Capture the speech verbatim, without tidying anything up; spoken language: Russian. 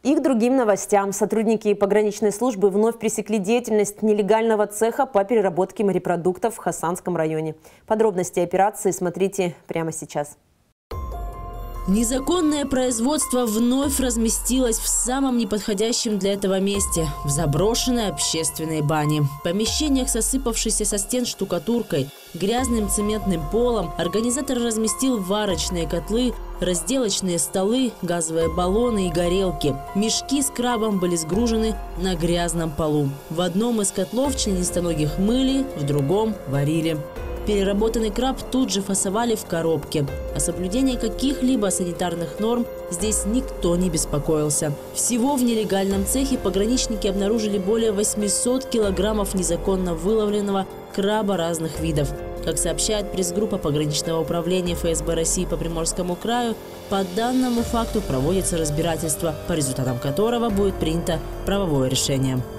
И к другим новостям. Сотрудники пограничной службы вновь пресекли деятельность нелегального цеха по переработке морепродуктов в Хасанском районе. Подробности операции смотрите прямо сейчас. Незаконное производство вновь разместилось в самом неподходящем для этого месте – в заброшенной общественной бане. В помещениях с осыпавшейся со стен штукатуркой, грязным цементным полом организатор разместил варочные котлы, разделочные столы, газовые баллоны и горелки. Мешки с крабом были сгружены на грязном полу. В одном из котлов членистоногих мыли, в другом варили. Переработанный краб тут же фасовали в коробке. О соблюдении каких-либо санитарных норм здесь никто не беспокоился. Всего в нелегальном цехе пограничники обнаружили более восьмисот килограммов незаконно выловленного краба разных видов. Как сообщает пресс-группа пограничного управления эф эс бэ России по Приморскому краю, по данному факту проводится разбирательство, по результатам которого будет принято правовое решение.